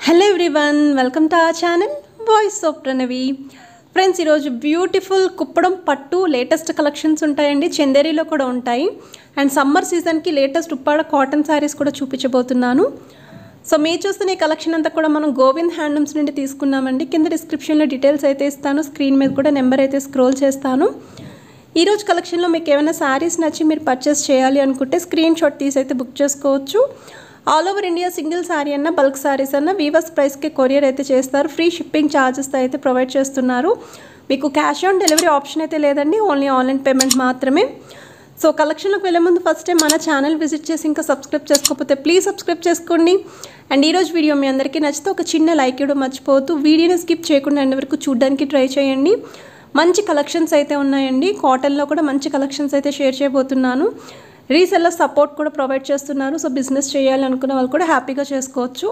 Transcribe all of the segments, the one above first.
Hello everyone, welcome to our channel voice of Pranavi. Friends, ఈరోజు beautiful Kuppadam పట్టు latest collections ఉంటాయండి. చందేరీలో కూడా ఉంటాయి. అండ్ సమ్మర్ సీజన్కి లేటెస్ట్ ఉప్పాడ కాటన్ శారీస్ కూడా చూపించబోతున్నాను. సో మీరు చూస్తున్న ఈ కలెక్షన్ అంతా కూడా మనం గోవింద్ హ్యాండ్లూమ్స్ నుండి తీసుకున్నామండి. కింద డిస్క్రిప్షన్లో డీటెయిల్స్ అయితే ఇస్తాను, స్క్రీన్ మీద కూడా నెంబర్ అయితే స్క్రోల్ చేస్తాను. ఈరోజు కలెక్షన్లో మీకు ఏమైనా శారీస్ నచ్చి మీరు పర్చేస్ చేయాలి అనుకుంటే స్క్రీన్ షాట్ తీసి అయితే బుక్ చేసుకోవచ్చు. All over India single sari అన్న బల్క్ శారీస్ అన్న వీవర్స్ ప్రైస్కి కొరియర్ అయితే చేస్తారు. ఫ్రీ షిప్పింగ్ ఛార్జెస్తో అయితే ప్రొవైడ్ చేస్తున్నారు. మీకు క్యాష్ ఆన్ డెలివరీ ఆప్షన్ అయితే లేదండి, ఓన్లీ ఆన్లైన్ పేమెంట్ మాత్రమే. సో కలెక్షన్లోకి వెళ్ళే ముందు ఫస్ట్ టైం మన ఛానల్ విజిట్ చేసి ఇంకా సబ్స్క్రైబ్ చేసుకోకపోతే ప్లీజ్ సబ్స్క్రైబ్ చేసుకోండి. అండ్ ఈరోజు వీడియో మీ అందరికీ నచ్చితే ఒక చిన్న లైక్ ఇవ్వడం మర్చిపోతూ వీడియోని స్కిప్ చేయకుండా ఎండ్ వరకు చూడడానికి ట్రై చేయండి. మంచి కలెక్షన్స్ అయితే ఉన్నాయండి. కాటన్లో కూడా మంచి కలెక్షన్స్ అయితే షేర్ చేయబోతున్నాను. రీసెల్లర్ సపోర్ట్ కూడా ప్రొవైడ్ చేస్తున్నారు. సో బిజినెస్ చేయాలి అనుకున్న వాళ్ళు కూడా హ్యాపీగా చేసుకోవచ్చు.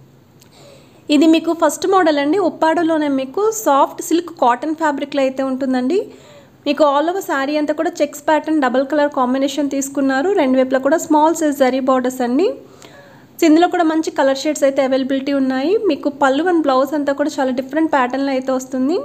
ఇది మీకు ఫస్ట్ మోడల్ అండి. ఉప్పాడలోనే మీకు సాఫ్ట్ సిల్క్ కాటన్ ఫ్యాబ్రిక్లో అయితే ఉంటుందండి. మీకు ఆల్ ఓవర్ శారీ అంతా కూడా checks pattern double colour combination తీసుకున్నారు. రెండు వైపులా కూడా స్మాల్ సైజ్ జరీ బార్డర్స్ అండి. ఇందులో కూడా మంచి కలర్ షేడ్స్ అయితే అవైలబిలిటీ ఉన్నాయి. మీకు పళ్ళు అండ్ బ్లౌజ్ అంతా కూడా చాలా డిఫరెంట్ ప్యాటర్న్లో అయితే వస్తుంది.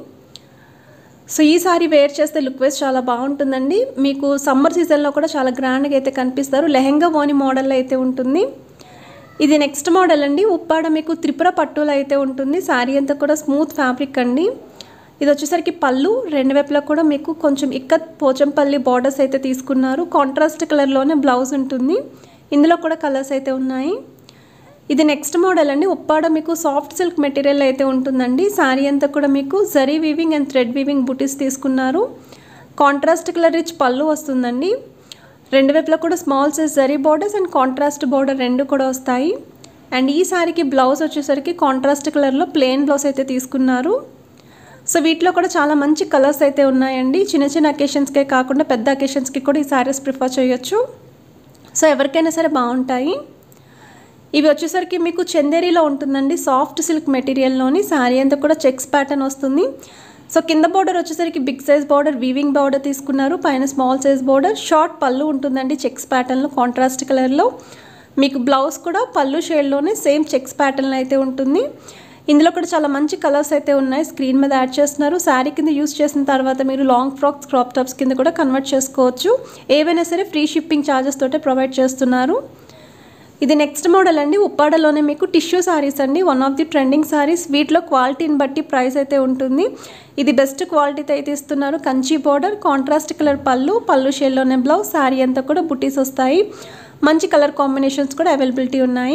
సో ఈ సారీ వేర్ చేస్తే లుక్ వైజ్ చాలా బాగుంటుందండి. మీకు సమ్మర్ సీజన్లో కూడా చాలా గ్రాండ్గా అయితే కనిపిస్తారు. లెహెంగా ఓని మోడల్లో అయితే ఉంటుంది. ఇది నెక్స్ట్ మోడల్ అండి. ఉప్పాడ మీకు త్రిపుర పట్టులో అయితే ఉంటుంది. శారీ అంతా కూడా స్మూత్ ఫ్యాబ్రిక్ అండి. ఇది వచ్చేసరికి పళ్ళు, రెండు వైపులా కూడా మీకు కొంచెం ఇక్కత్ పోచంపల్లి బార్డర్స్ అయితే తీసుకున్నారు. కాంట్రాస్ట్ కలర్లోనే బ్లౌజ్ ఉంటుంది. ఇందులో కూడా కలర్స్ అయితే ఉన్నాయి. ఇది నెక్స్ట్ మోడల్ అండి. ఉప్పాడ మీకు సాఫ్ట్ సిల్క్ మెటీరియల్ అయితే ఉంటుందండి. శారీ అంతా కూడా మీకు zari weaving and thread weaving butis తీసుకున్నారు. కాంట్రాస్ట్ కలర్ రిచ్ పళ్ళు వస్తుందండి. రెండు వైపులా కూడా స్మాల్ సైజ్ జరీ బార్డర్స్ అండ్ కాంట్రాస్ట్ బార్డర్ రెండు కూడా వస్తాయి. అండ్ ఈ శారీకి బ్లౌజ్ వచ్చేసరికి కాంట్రాస్ట్ కలర్లో ప్లెయిన్ బ్లౌజ్ అయితే తీసుకున్నారు. సో వీటిలో కూడా చాలా మంచి కలర్స్ అయితే ఉన్నాయండి. చిన్న చిన్న అకేషన్స్కే కాకుండా పెద్ద అకేషన్స్కి కూడా ఈ శారీస్ ప్రిఫర్ చేయొచ్చు. సో ఎవరికైనా సరే బాగుంటాయి. ఇవి వచ్చేసరికి మీకు చందేరీలో ఉంటుందండి. సాఫ్ట్ సిల్క్ మెటీరియల్లోని శారీ అంతా కూడా చెక్స్ ప్యాటర్న్ వస్తుంది. సో కింద బార్డర్ వచ్చేసరికి big size border weaving border తీసుకున్నారు. పైన స్మాల్ సైజ్ బార్డర్, షార్ట్ పళ్ళు ఉంటుందండి చెక్స్ ప్యాటర్న్లో కాంట్రాస్ట్ కలర్లో. మీకు బ్లౌజ్ కూడా పళ్ళు షేడ్లోనే సేమ్ చెక్స్ ప్యాటర్న్లో అయితే ఉంటుంది. ఇందులో కూడా చాలా మంచి కలర్స్ అయితే ఉన్నాయి. స్క్రీన్ మీద యాడ్ చేస్తున్నారు. శారీ కింద యూస్ చేసిన తర్వాత మీరు లాంగ్ ఫ్రాక్స్, క్రాప్ టాప్స్ కింద కూడా కన్వర్ట్ చేసుకోవచ్చు. ఏవైనా సరే ఫ్రీ షిప్పింగ్ ఛార్జెస్ తోటే ప్రొవైడ్ చేస్తున్నారు. ఇది నెక్స్ట్ మోడల్ అండి. ఉప్పాడలోనే మీకు టిష్యూ శారీస్ అండి. One of the trending saris. వీటిలో క్వాలిటీని బట్టి ప్రైస్ అయితే ఉంటుంది. ఇది బెస్ట్ క్వాలిటీతో అయితే ఇస్తున్నారు. కంచి బార్డర్, కాంట్రాస్ట్ కలర్ పళ్ళు, పళ్ళు షేడ్లోనే బ్లౌజ్, శారీ అంతా కూడా బుటీస్ వస్తాయి. మంచి కలర్ కాంబినేషన్స్ కూడా అవైలబిలిటీ ఉన్నాయి.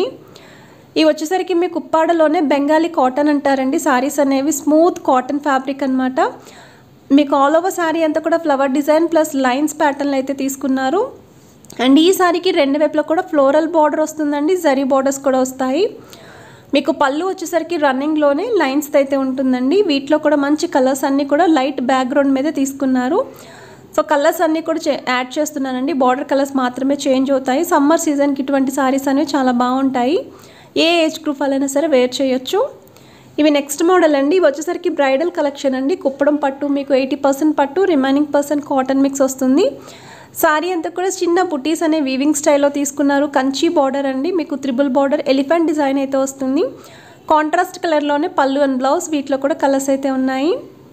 ఇవి వచ్చేసరికి మీకు ఉప్పాడలోనే బెంగాలీ కాటన్ అంటారండి. శారీస్ అనేవి స్మూత్ కాటన్ ఫ్యాబ్రిక్ అనమాట. మీకు ఆల్ ఓవర్ శారీ అంతా కూడా ఫ్లవర్ డిజైన్ ప్లస్ లైన్స్ ప్యాటర్న్లు అయితే తీసుకున్నారు. అండ్ ఈ శారీకి రెండు వైపులో కూడా ఫ్లోరల్ బార్డర్ వస్తుందండి. జరీ బార్డర్స్ కూడా వస్తాయి. మీకు పళ్ళు వచ్చేసరికి రన్నింగ్లోనే లైన్స్ అయితే ఉంటుందండి. వీటిలో కూడా మంచి కలర్స్ అన్నీ కూడా లైట్ బ్యాక్గ్రౌండ్ మీద తీసుకున్నారు. సో కలర్స్ అన్నీ కూడా యాడ్ చేస్తున్నానండి. బార్డర్ కలర్స్ మాత్రమే చేంజ్ అవుతాయి. సమ్మర్ సీజన్కి ఇటువంటి శారీస్ అనేవి చాలా బాగుంటాయి. ఏ ఏజ్ గ్రూప్ వాళ్ళైనా సరే వేర్ చేయొచ్చు. ఇవి నెక్స్ట్ మోడల్ అండి. ఇవి వచ్చేసరికి బ్రైడల్ కలెక్షన్ అండి. కుప్పడం పట్టు మీకు 80% పట్టు, రిమైనింగ్ % కాటన్ మిక్స్ వస్తుంది. శారీ అంతా కూడా చిన్న బుటీస్ అనే వీవింగ్ స్టైల్లో తీసుకున్నారు. కంచి బార్డర్ అండి. మీకు త్రిబుల్ బార్డర్ ఎలిఫెంట్ డిజైన్ అయితే వస్తుంది. కాంట్రాస్ట్ కలర్లోనే పళ్ళు అండ్ బ్లౌజ్. వీటిలో కూడా కలర్స్ అయితే ఉన్నాయి.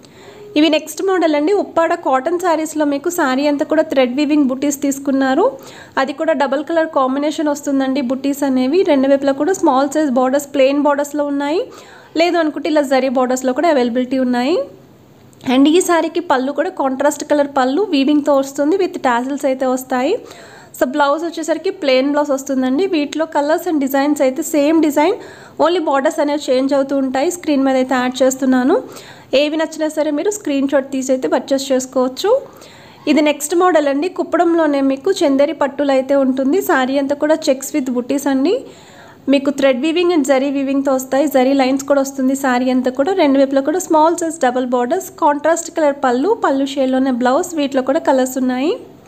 ఇవి నెక్స్ట్ మోడల్ అండి. ఉప్పాడ కాటన్ శారీస్లో మీకు శారీ అంతా కూడా థ్రెడ్ వీవింగ్ బుటీస్ తీసుకున్నారు. అది కూడా డబల్ కలర్ కాంబినేషన్ వస్తుందండి. బుటీస్ అనేవి రెండు వైపులా కూడా స్మాల్ సైజ్ బార్డర్స్ ప్లెయిన్ బార్డర్స్లో ఉన్నాయి. లేదు అనుకుంటే ఇలా జరీ బార్డర్స్లో కూడా అవైలబిలిటీ ఉన్నాయి. అండ్ ఈ శారీకి పళ్ళు కూడా కాంట్రాస్ట్ కలర్ పళ్ళు వీవింగ్తో వస్తుంది. విత్ టాజిల్స్ అయితే వస్తాయి. సో బ్లౌజ్ వచ్చేసరికి ప్లెయిన్ బ్లౌజ్ వస్తుందండి. వీటిలో కలర్స్ అండ్ డిజైన్స్ అయితే సేమ్ డిజైన్, ఓన్లీ బార్డర్స్ అనేవి చేంజ్ అవుతూ ఉంటాయి. స్క్రీన్ మీద అయితే యాడ్ చేస్తున్నాను. ఏవి నచ్చినా సరే మీరు స్క్రీన్ షాట్ తీసి అయితే పర్చేస్ చేసుకోవచ్చు. ఇది నెక్స్ట్ మోడల్ అండి. కుప్పడంలోనే మీకు చందేరి పట్టులు అయితే ఉంటుంది. శారీ అంతా కూడా చెక్స్ విత్ బుటీస్ అండి. మీకు థ్రెడ్ వీవింగ్ అండ్ జరీ వీవింగ్తో వస్తాయి. జరీ లైన్స్ కూడా వస్తుంది. శారీ అంతా కూడా రెండు వైపులో కూడా small size double borders, contrast colour పళ్ళు, పళ్ళు షేడ్లోనే బ్లౌజ్. వీటిలో కూడా కలర్స్ ఉన్నాయి.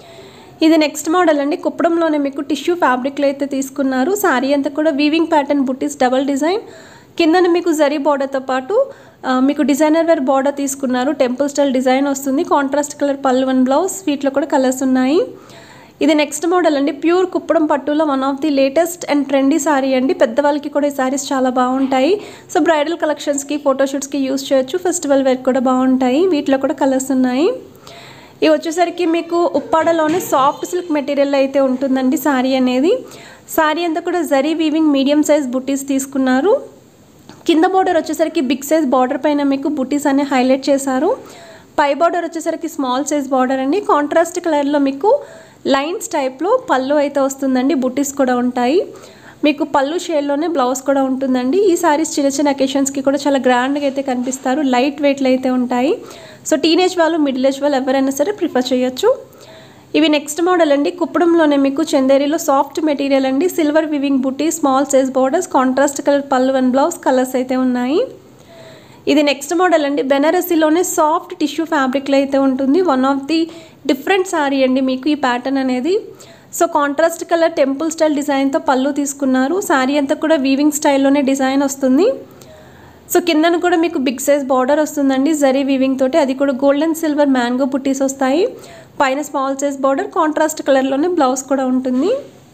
ఇది నెక్స్ట్ మోడల్ అండి. కుప్పడంలోనే మీకు టిష్యూ ఫ్యాబ్రిక్లో అయితే తీసుకున్నారు. శారీ అంతా కూడా వీవింగ్ ప్యాటర్న్ బుటీస్ డబల్ డిజైన్. కిందన మీకు జరీ బార్డర్తో పాటు మీకు డిజైనర్ వేర్ బార్డర్ తీసుకున్నారు. టెంపుల్ స్టైల్ డిజైన్ వస్తుంది. కాంట్రాస్ట్ కలర్ పళ్ళు అండ్ బ్లౌజ్. వీటిలో కూడా కలర్స్ ఉన్నాయి. ఇది నెక్స్ట్ మోడల్ అండి, ప్యూర్ కుప్పడం పట్టులో one of the latest and trendy sari అండి. పెద్దవాళ్ళకి కూడా ఈ సారీస్ చాలా బాగుంటాయి. సో బ్రైడల్ కలెక్షన్స్కి, ఫోటోషూట్స్కి యూస్ చేయొచ్చు. ఫెస్టివల్ వేర్ కూడా బాగుంటాయి. వీటిలో కూడా కలర్స్ ఉన్నాయి. ఇవి వచ్చేసరికి మీకు ఉప్పాడలోనే సాఫ్ట్ సిల్క్ మెటీరియల్ అయితే ఉంటుందండి సారీ అనేది. సారీ అంతా కూడా జరీ వీవింగ్ మీడియం సైజ్ బుటీస్ తీసుకున్నారు. కింద బార్డర్ వచ్చేసరికి బిగ్ సైజ్ బార్డర్ పైన మీకు బుటీస్ అనే హైలైట్ చేశారు. పై బార్డర్ వచ్చేసరికి స్మాల్ సైజ్ బార్డర్ అండి. కాంట్రాస్ట్ కలర్లో మీకు లైన్స్ టైప్లో పళ్ళు అయితే వస్తుందండి. బుటీస్ కూడా ఉంటాయి. మీకు పళ్ళు షేడ్లోనే బ్లౌజ్ కూడా ఉంటుందండి. ఈ సారీస్ చిన్న చిన్న అకేషన్స్కి కూడా చాలా గ్రాండ్గా అయితే కనిపిస్తారు. లైట్ వెయిట్లో అయితే ఉంటాయి. సో టీనేజ్ వాళ్ళు, మిడిల్ ఏజ్ వాళ్ళు ఎవరైనా సరే ప్రిఫర్ చేయొచ్చు. ఇవి నెక్స్ట్ మోడల్ అండి, కుప్పడంలోనే మీకు చందేరిలో సాఫ్ట్ మెటీరియల్ అండి. సిల్వర్ వివింగ్ బుటీ, small size borders, contrast colour పళ్ళు అండ్ బ్లౌజ్, కలర్స్ అయితే ఉన్నాయి. ఇది నెక్స్ట్ మోడల్ అండి, బెనారసీలోనే సాఫ్ట్ టిష్యూ ఫ్యాబ్రిక్లో అయితే ఉంటుంది. One of the different sari అండి మీకు ఈ ప్యాటర్న్ అనేది. So contrast colour temple style డిజైన్తో పళ్ళు తీసుకున్నారు. సారీ అంతా కూడా వీవింగ్ స్టైల్లోనే డిజైన్ వస్తుంది. సో కిందను కూడా మీకు బిగ్ సైజ్ బార్డర్ వస్తుందండి జరీ వీవింగ్ తోటి. అది కూడా గోల్డెన్ సిల్వర్ మ్యాంగో బుటీస్ వస్తాయి. పైన స్మాల్ సైజ్ బార్డర్, కాంట్రాస్ట్ కలర్లోనే బ్లౌజ్ కూడా ఉంటుంది.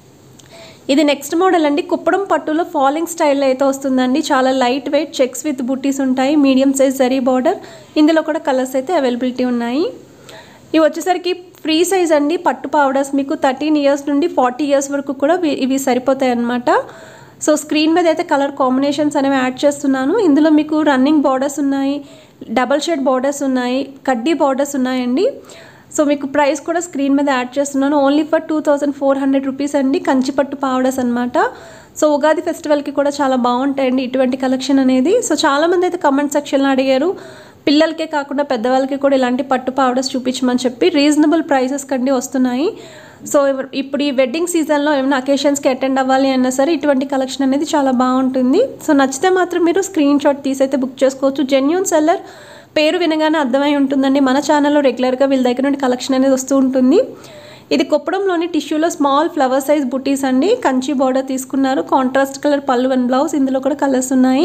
ఇది నెక్స్ట్ మోడల్ అండి, కుప్పడం పట్టులో ఫాలింగ్ స్టైల్లో అయితే వస్తుందండి. చాలా లైట్ వెయిట్ చెక్స్ విత్ బుటీస్ ఉంటాయి. మీడియం సైజ్ జరీ బార్డర్. ఇందులో కూడా కలర్స్ అయితే అవైలబిలిటీ ఉన్నాయి. ఇవి వచ్చేసరికి ఫ్రీ సైజ్ అండి. పట్టు పౌడర్స్ మీకు 13 ఇయర్స్ నుండి 40 ఇయర్స్ వరకు కూడా ఇవి సరిపోతాయి అన్నమాట. సో స్క్రీన్ మీద అయితే కలర్ కాంబినేషన్స్ అనేవి యాడ్ చేస్తున్నాను. ఇందులో మీకు రన్నింగ్ బార్డర్స్ ఉన్నాయి, డబల్ షేడ్ బార్డర్స్ ఉన్నాయి, కడ్డీ బార్డర్స్ ఉన్నాయండి. సో మీకు ప్రైస్ కూడా స్క్రీన్ మీద యాడ్ చేస్తున్నాను. ఓన్లీ ఫర్ 2400 రూపీస్ అండి. కంచిపట్టు పావడర్స్ అనమాట. సో ఉగాది ఫెస్టివల్కి కూడా చాలా బాగుంటాయండి ఇటువంటి కలెక్షన్ అనేది. సో చాలామంది అయితే కమెంట్ సెక్షన్లో అడిగారు, పిల్లలకే కాకుండా పెద్దవాళ్ళకి కూడా ఇలాంటి పట్టు పావడర్స్ చూపించమని చెప్పి. రీజనబుల్ ప్రైసెస్ కండి వస్తున్నాయి. సో ఇప్పుడు ఈ వెడ్డింగ్ సీజన్లో ఏమైనా అకేషన్స్కి అటెండ్ అవ్వాలి అన్నా సరే ఇటువంటి కలెక్షన్ అనేది చాలా బాగుంటుంది. సో నచ్చితే మాత్రం మీరు స్క్రీన్ షాట్ తీసి అయితే బుక్ చేసుకోవచ్చు. జెన్యూన్ సెల్లర్, పేరు వినగానే అర్థమై ఉంటుందండి. మన ఛానల్లో రెగ్యులర్గా వీళ్ళ దగ్గర నుండి కలెక్షన్ అనేది వస్తూ ఉంటుంది. ఇది కుప్పడంలోని టిష్యూలో స్మాల్ ఫ్లవర్ సైజ్ బుటీస్ అండి. కంచి బార్డర్ తీసుకున్నారు. కాంట్రాస్ట్ కలర్ పళ్ళు అండ్ బ్లౌజ్. ఇందులో కూడా కలర్స్ ఉన్నాయి.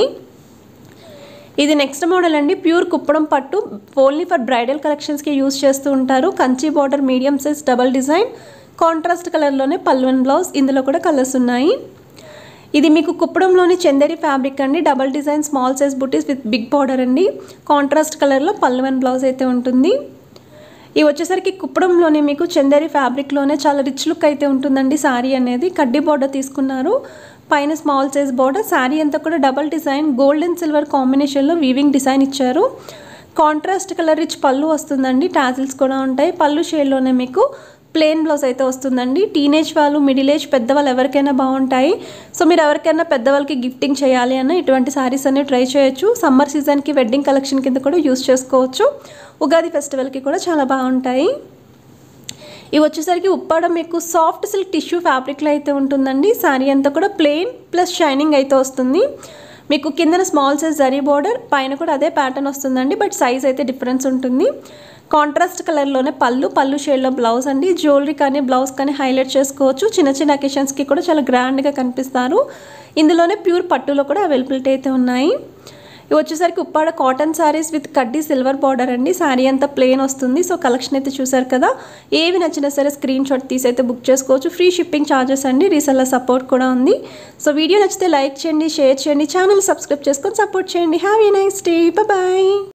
ఇది నెక్స్ట్ మోడల్ అండి, ప్యూర్ కుప్పడం పట్టు. ఓన్లీ ఫర్ బ్రైడల్ కలెక్షన్స్కి యూజ్ చేస్తూ ఉంటారు. Kanchi border, medium size double design, contrast కలర్లోనే పళ్ళు అండ్ బ్లౌజ్. ఇందులో కూడా కలర్స్ ఉన్నాయి. ఇది మీకు కుప్పడంలోని చందేరి ఫ్యాబ్రిక్ అండి. డబల్ డిజైన్ స్మాల్ సైజ్ బుటీస్ విత్ బిగ్ బార్డర్ అండి. కాంట్రాస్ట్ కలర్లో పళ్ళు అండ్ బ్లౌజ్ అయితే ఉంటుంది. ఇవి వచ్చేసరికి కుప్పడంలోనే మీకు చందేరి ఫ్యాబ్రిక్లోనే చాలా రిచ్ లుక్ అయితే ఉంటుందండి సారీ అనేది. కడ్డీ బార్డర్ తీసుకున్నారు. పైన స్మాల్ సైజ్ బార్డర్. సారీ అంతా కూడా డబల్ డిజైన్ గోల్డెన్ సిల్వర్ కాంబినేషన్లో వీవింగ్ డిజైన్ ఇచ్చారు. కాంట్రాస్ట్ కలర్ రిచ్ పళ్ళు వస్తుందండి. టాజిల్స్ కూడా ఉంటాయి. పళ్ళు షేడ్లోనే మీకు ప్లెయిన్ బ్లౌజ్ అయితే వస్తుందండి. టీనేజ్ వాళ్ళు, మిడిల్ ఏజ్, పెద్దవాళ్ళు ఎవరికైనా బాగుంటాయి. సో మీరు ఎవరికైనా పెద్దవాళ్ళకి గిఫ్టింగ్ చేయాలి అన్న ఇటువంటి సారీస్ అన్ని ట్రై చేయొచ్చు. సమ్మర్ సీజన్కి వెడ్డింగ్ కలెక్షన్ కింద కూడా యూస్ చేసుకోవచ్చు. ఉగాది ఫెస్టివల్కి కూడా చాలా బాగుంటాయి. ఇవి వచ్చేసరికి ఉప్పాడ మీకు సాఫ్ట్ సిల్క్ టిష్యూ ఫ్యాబ్రిక్లో అయితే ఉంటుందండి. సారీ అంతా కూడా ప్లెయిన్ ప్లస్ షైనింగ్ అయితే వస్తుంది. మీకు కిందన స్మాల్ సైజ్ జరీ బార్డర్, పైన కూడా అదే ప్యాటర్న్ వస్తుందండి. బట్ సైజ్ అయితే డిఫరెన్స్ ఉంటుంది. కాంట్రాస్ట్ కలర్లోనే పళ్ళు షేడ్లో బ్లౌజ్ అండి. జ్యువెలరీ కానీ బ్లౌజ్ కానీ హైలైట్ చేసుకోవచ్చు. చిన్న చిన్న అకేషన్స్కి కూడా చాలా గ్రాండ్గా కనిపిస్తారు. ఇందులోనే ప్యూర్ పట్టులో కూడా అవైలబిలిటీ అయితే ఉన్నాయి. ఇవి వచ్చేసరికి ఉప్పాడ కాటన్ సారీస్ విత్ కడ్డీ సిల్వర్ బార్డర్ అండి. సారీ అంతా ప్లెయిన్ వస్తుంది. సో కలెక్షన్ అయితే చూసారు కదా. ఏవి నచ్చినా సరే స్క్రీన్ షాట్ తీసి అయితే బుక్ చేసుకోవచ్చు. ఫ్రీ షిప్పింగ్ ఛార్జెస్ అండి. రీసెల్లర్ సపోర్ట్ కూడా ఉంది. సో వీడియో నచ్చితే లైక్ చేయండి, షేర్ చేయండి, ఛానల్ సబ్స్క్రైబ్ చేసుకొని సపోర్ట్ చేయండి. Have a nice day. Bye.